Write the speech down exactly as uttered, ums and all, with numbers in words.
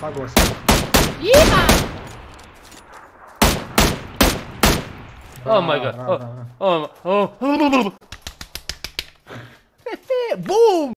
Apagou assim. Yeah! Oh my Bravo, god. bravo, bravo. Oh, oh, oh. Boom!